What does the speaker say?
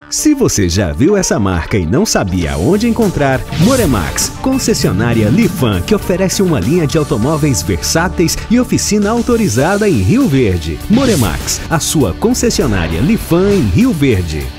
Se você já viu essa marca e não sabia onde encontrar, Moremax, concessionária Lifan, que oferece uma linha de automóveis versáteis e oficina autorizada em Rio Verde. Moremax, a sua concessionária Lifan em Rio Verde.